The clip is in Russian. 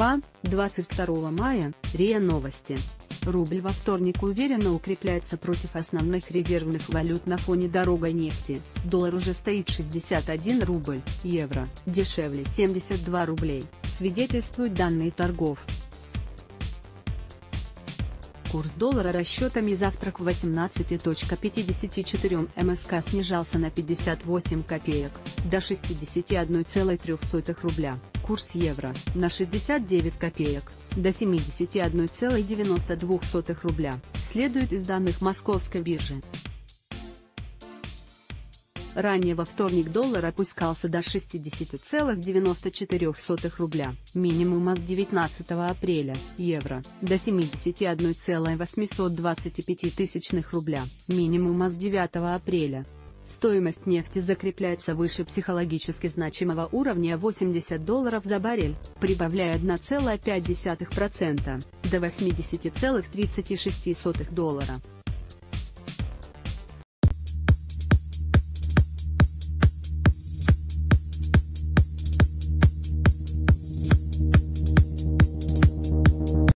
Москва, 22 мая, РИА Новости. Рубль во вторник уверенно укрепляется против основных резервных валют на фоне дорогой нефти. Доллар уже стоит 61 рубль, евро дешевле 72 рублей, свидетельствуют данные торгов. Курс доллара расчетами завтрак в 18.54 МСК снижался на 58 копеек, до 61,03 рубля. Курс евро – на 69 копеек, до 71,92 рубля, следует из данных Московской биржи. Ранее во вторник доллар опускался до 60,94 рубля, минимума с 19 апреля, евро – до 71,825 рубля, минимума с 9 апреля. Стоимость нефти закрепляется выше психологически значимого уровня $80 за баррель, прибавляя 1,5% до $80,36.